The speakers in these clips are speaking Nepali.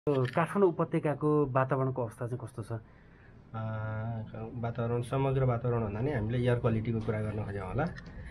काठमाडौँ उपत्यकाको वातावरणको अवस्था चाहिँ कस्तो छ? वातावरण समग्र वातावरण भन्दा नि हामीले एयर क्वालिटीको कुरा गर्न खोज्यौँ होला।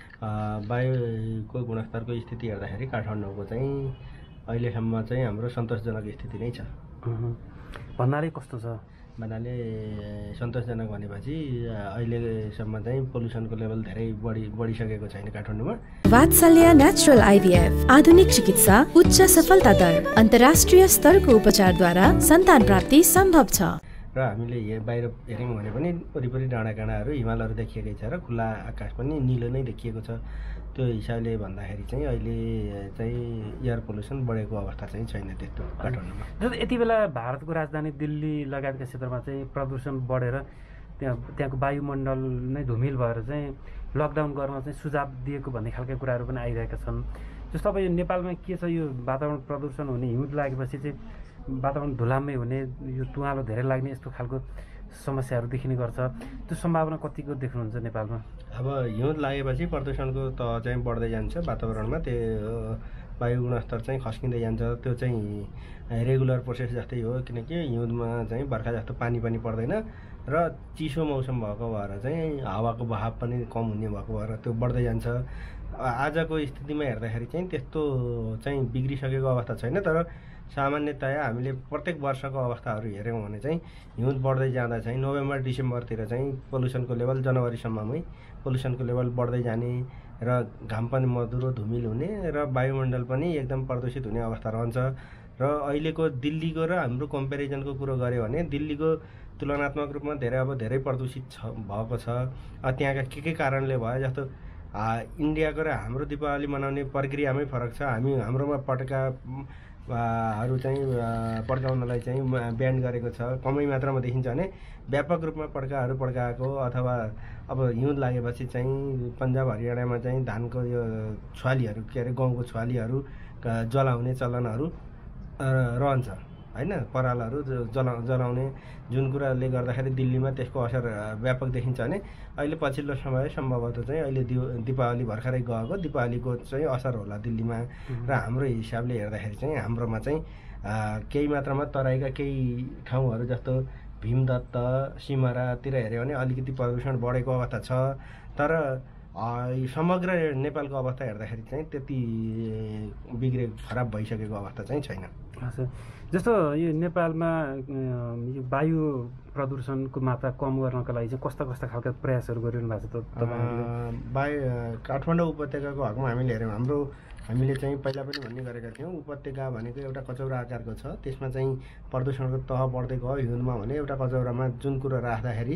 वायुको गुणस्तरको स्थिति हेर्दाखेरि काठमाडौँको चाहिँ अहिलेसम्म चाहिँ हाम्रो सन्तोषजनक स्थिति नै छ। भन्नाले कस्तो छ? भन्नाले सन्तोषजनक भनेपछि अहिलेसम्म चाहिँ पोल्युसनको लेभल धेरै बढिसकेको छैन काठमाडौँमा। वात्सल्य नेचुरल आइभीएफ आधुनिक चिकित्सा, उच्च सफलता दर, अन्तर्राष्ट्रिय स्तरको उपचारद्वारा सन्तान प्राप्ति सम्भव छ। र हामीले बाहिर हेऱ्यौँ भने पनि वरिपरि डाँडाकाँडाहरू हिमालहरू देखिएकै छ र खुल्ला आकाश पनि निलो नै देखिएको छ। त्यो हिसाबले भन्दाखेरि चाहिँ अहिले चाहिँ एयर पोल्युसन बढेको अवस्था चाहिँ छैन त्यस्तो काठमाडौँमा। जस्तो यति बेला भारतको राजधानी दिल्ली लगायतका क्षेत्रमा चाहिँ प्रदूषण बढेर त्यहाँको वायुमण्डल नै धुमिल भएर चाहिँ लकडाउन गर्न चाहिँ सुझाव दिएको भन्ने खालका कुराहरू पनि आइरहेका छन्। जस्तो अब यो नेपालमा के छ, यो वातावरण प्रदूषण हुने, हिउँद लागेपछि चाहिँ वातावरण धुलामै हुने, यो तुवालो धेरै लाग्ने यस्तो खालको समस्याहरू देखिने गर्छ। त्यो सम्भावना कतिको देख्नुहुन्छ नेपालमा? अब हिउँद लागेपछि प्रदूषणको तह चाहिँ बढ्दै जान्छ वातावरणमा, त्यो वायु गुणस्तर चाहिँ खस्किँदै जान्छ। त्यो चाहिँ रेगुलर प्रोसेस जस्तै हो, किनकि हिउँदमा चाहिँ बर्खा जस्तो पानी पनि पर्दैन र चिसो मौसम भएको भएर चाहिँ हावाको बहाव पनि कम हुने भएको भएर त्यो बढ्दै जान्छ। आजको स्थितिमा हेर्दाखेरि चाहिँ त्यस्तो चाहिँ बिग्रिसकेको अवस्था छैन, तर सामान्यतया हामीले प्रत्येक वर्षको अवस्थाहरू हेऱ्यौँ भने चाहिँ हिउँद बढ्दै जाँदा चाहिँ नोभेम्बर डिसेम्बरतिर चाहिँ पोल्युसनको लेभल, जनवरीसम्ममै पोल्युसनको लेभल बढ्दै जाने र घाम पनि मधुरो धुमिल हुने र वायुमण्डल पनि एकदम प्रदूषित हुने अवस्था रहन्छ। र अहिलेको दिल्लीको र हाम्रो कम्पेरिजनको कुरो गऱ्यो भने दिल्लीको तुलनात्मक रूपमा धेरै प्रदूषित भएको छ। त्यहाँका के कारणले भयो, जस्तो इन्डियाको र हाम्रो दीपावली मनाउने प्रक्रियामै फरक छ। हाम्रोमा पटकाहरू चाहिँ पड्काउनलाई चाहिँ ब्यान गरेको छ, कमै मात्रामा देखिन्छ भने व्यापक रूपमा पड्काहरू पड्काएको, अथवा अब हिउँद लागेपछि चाहिँ पन्जाब हरियाणामा चाहिँ धानको यो छुवालीहरू, के अरे गहुँको छुवालीहरू जलाउने चलनहरू रहन्छ होइन, परालहरू जलाउने, जुन कुराले गर्दाखेरि दिल्लीमा त्यसको असर व्यापक देखिन्छ भने अहिले पछिल्लो समय सम्भवतः चाहिँ अहिले दीपावली भर्खरै गएको दिपावलीको चाहिँ असर होला दिल्लीमा। र हाम्रो हिसाबले हेर्दाखेरि चाहिँ हाम्रोमा चाहिँ केही मात्रामा तराईका केही ठाउँहरू जस्तो भीमदत्त, सिमरातिर हेऱ्यो भने अलिकति प्रदूषण बढेको अवस्था छ, तर समग्र नेपालको अवस्था हेर्दाखेरि चाहिँ त्यति खराब भइसकेको अवस्था चाहिँ छैन। जस्तो यो नेपालमा यो वायु प्रदूषणको मात्रा कम गर्नका लागि चाहिँ कस्ता खालका प्रयासहरू गरिरहनु भएको छ तपाईँहरूले? काठमाडौँ उपत्यकाको हकमा हामीले हेऱ्यौँ, हामीले चाहिँ पहिला पनि भन्ने गरेका थियौँ, उपत्यका भनेको एउटा कचौरा आकारको छ, त्यसमा चाहिँ प्रदूषणको तह बढ्दै गयो। हिउँदमा भने एउटा कचौरामा जुन कुरो राख्दाखेरि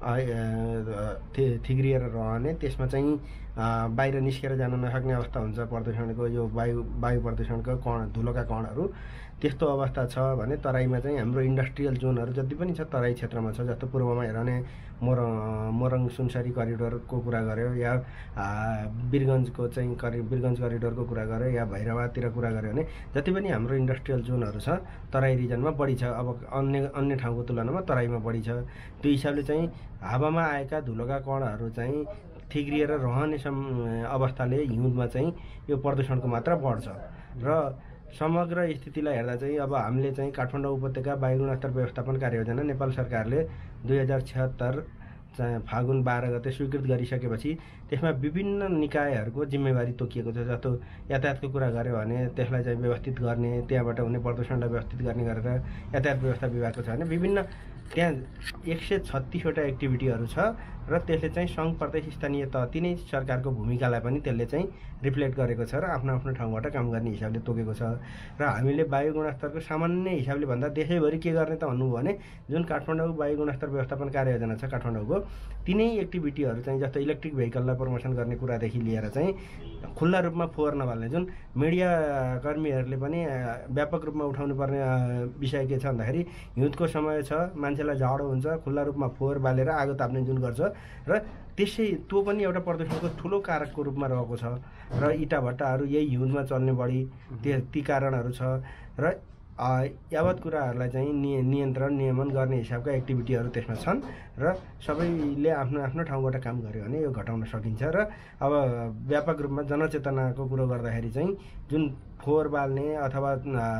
थिग्रिएर रहने, त्यसमा चाहिँ बाहिर निस्केर जान नसक्ने अवस्था हुन्छ प्रदूषणको, यो वायु प्रदूषणको धुलोका कणहरू। त्यस्तो अवस्था छ भने तराईमा चाहिँ हाम्रो इन्डस्ट्रियल जोनहरू जति पनि छ तराई क्षेत्रमा छ। जस्तो पूर्वमा हेऱ्यो भने मोरङ सुनसरी करिडोरको कुरा गऱ्यो, या वीरगन्जको चाहिँ वीरगन्ज करिडोरको कुरा गऱ्यो, या भैरवातिर कुरा गऱ्यो भने जति पनि हाम्रो इन्डस्ट्रियल जोनहरू छ तराई रिजनमा बढी छ। अब अन्य ठाउँको तुलनामा तराईमा बढी छ। त्यो हिसाबले चाहिँ हावामा आएका धुलोका कणहरू चाहिँ थिग्रिएर रहने अवस्थाले हिउँदमा चाहिँ यो प्रदूषणको मात्रा बढ्छ। र समग्र स्थितिलाई हेर्दा चाहिँ अब हामीले चाहिँ काठमाडौँ उपत्यका वायु गुणस्तर व्यवस्थापन कार्ययोजना नेपाल सरकारले 2076 फागुन 12 गते स्वीकृत गरिसकेपछि त्यसमा विभिन्न निकायहरूको जिम्मेवारी तोकिएको छ। जस्तो यातायातको कुरा गऱ्यो भने त्यसलाई चाहिँ व्यवस्थित गर्ने, त्यहाँबाट हुने प्रदूषणलाई व्यवस्थित गर्ने गरेर यातायात व्यवस्था विभागको छ भने विभिन्न त्यहाँ 136वटा एक्टिभिटीहरू छ र त्यसले चाहिँ सङ्घ प्रदेश स्थानीय तह तिनै सरकारको भूमिकालाई पनि त्यसले चाहिँ रिफ्लेक्ट गरेको छ र आफ्नो ठाउँबाट काम गर्ने हिसाबले तोकेको छ। र हामीले वायु गुणस्तरको सामान्य हिसाबले भन्दा देशैभरि के गर्ने त भन्नुभयो भने जुन काठमाडौँ वायु गुणस्तर व्यवस्थापन कार्ययोजना छ काठमाडौँको, तिनै एक्टिभिटीहरू चाहिँ जस्तो इलेक्ट्रिक भेहिकललाई प्रमोसन गर्ने कुरादेखि लिएर चाहिँ खुल्ला रूपमा फोहोर नबाल्ने, जुन मिडिया कर्मीहरूले पनि व्यापक रूपमा उठाउनु पर्ने विषय के छ भन्दाखेरि हिउँदको समय छ, मान्छेलाई जाडो हुन्छ, खुल्ला रूपमा फोहोर बालेर आगो ताप्ने जुन गर्छ र त्यो पनि एउटा प्रदूषणको ठुलो कारकको रूपमा रहेको छ। र इँटा भट्टाहरू यही हिउँदमा चल्ने बढी ती कारणहरू छ। र यावत कुराहरूलाई चाहिँ नियन्त्रण नियमन गर्ने हिसाबका एक्टिभिटीहरू त्यसमा छन् र सबैले आफ्नो ठाउँबाट काम गर्यो भने यो घटाउन सकिन्छ। र अब व्यापक रूपमा जनचेतनाको कुरो गर्दाखेरि चाहिँ जुन फोहोर बाल्ने अथवा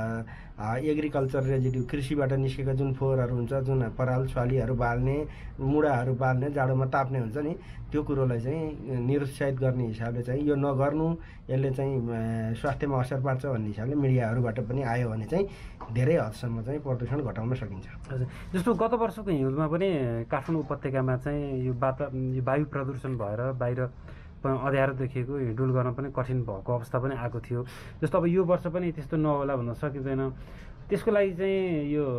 एग्रिकल्चर रेजिड्यू कृषिबाट निस्केका जुन फोहोरहरू हुन्छ, जुन पराल छालीहरू बाल्ने, मुढाहरू बाल्ने, जाडोमा ताप्ने हुन्छ नि, त्यो कुरोलाई चाहिँ निरुत्साहित गर्ने हिसाबले चाहिँ यो नगर्नु, यसले चाहिँ स्वास्थ्यमा असर पार्छ भन्ने हिसाबले मिडियाहरूबाट पनि आयो भने चाहिँ धेरै हदसम्म चाहिँ प्रदूषण घटाउन सकिन्छ। हजुर, जस्तो गत वर्षको हिउँदमा पनि काठमाडौँ उपत्यकामा चाहिँ यो वायु प्रदूषण भएर बाहिर अँध्यारो देखिएको, हिँडुल गर्न पनि कठिन भएको अवस्था पनि आएको थियो। जस्तो अब यो वर्ष पनि त्यस्तो नहोला भन्न सकिँदैन। त्यसको लागि चाहिँ यो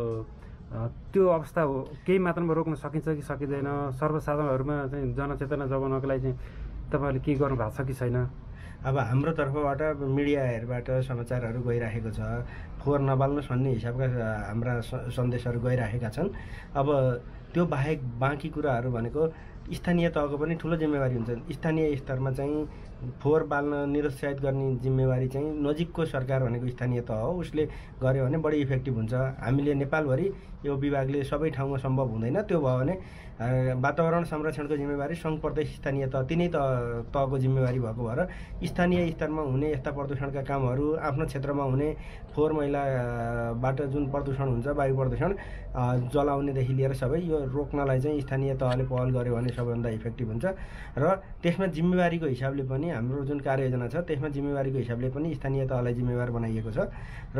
त्यो अवस्था हो केही मात्रामा रोक्न सकिन्छ कि सकिँदैन? सर्वसाधारणहरूमा चाहिँ जनचेतना जगाउनको लागि चाहिँ तपाईँहरूले के गर्नु भएको छ कि छैन? अब हाम्रो तर्फबाट मिडियाहरूबाट समाचारहरू गइराखेको छ, फोहोर नबाल्नुहोस् भन्ने हिसाबका हाम्रा सन्देशहरू गइराखेका छन्। अब त्यो बाहेक बाँकी कुराहरू भनेको स्थानीय तहको पनि ठुलो जिम्मेवारी हुन्छ। स्थानीय स्तरमा चाहिँ फोहोर बाल्न निरुत्साहित गर्ने जिम्मेवारी चाहिँ नजिकको सरकार भनेको स्थानीय तह हो, उसले गर्यो भने बढी इफेक्टिभ हुन्छ। हामीले नेपालभरि यो विभागले सबै ठाउँमा सम्भव हुँदैन। त्यो भयो भने वातावरण संरक्षणको जिम्मेवारी सङ्घ प्रदेश स्थानीय तह तिनै तहको जिम्मेवारी भएको भएर स्थानीय स्तरमा हुने यस्ता प्रदूषणका कामहरू, आफ्नो क्षेत्रमा हुने फोहोर मैलाबाट जुन प्रदूषण हुन्छ, वायु प्रदूषण जलाउनेदेखि लिएर सबै यो रोक्नलाई चाहिँ स्थानीय तहले पहल गर्यो भने सबैभन्दा इफेक्टिभ हुन्छ। र त्यसमा जिम्मेवारीको हिसाबले पनि हाम्रो जुन कार्ययोजना छ त्यसमा जिम्मेवारीको हिसाबले पनि स्थानीय तहलाई जिम्मेवार बनाइएको छ। र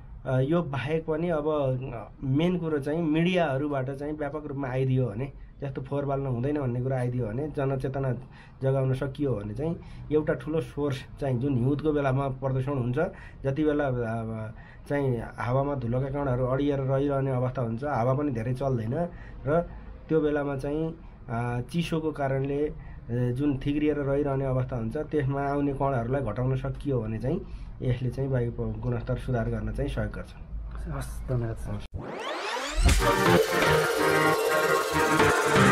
यो बाहेक पनि अब मेन कुरो चाहिँ मिडियाहरूबाट चाहिँ व्यापक रूपमा आइदियो भने, जस्तो फोहोर बाल्न हुँदैन भन्ने कुरा आइदियो भने, जनचेतना जगाउन सकियो भने चाहिँ एउटा ठुलो सोर्स चाहिँ जुन हिउँदको बेलामा प्रदूषण हुन्छ, जति बेला चाहिँ हावामा धुलोका कणहरू अडिएर रहिरहने अवस्था हुन्छ, हावा पनि धेरै चल्दैन, र त्यो बेलामा चाहिँ चिसोको कारणले जुन थिग्रिएर रहिरहने अवस्था हुन्छ, त्यसमा आउने कणहरूलाई घटाउन सकियो भने चाहिँ यसले चाहिँ वायु गुणस्तर सुधार गर्न चाहिँ सहयोग गर्छ। हस्, धन्यवाद।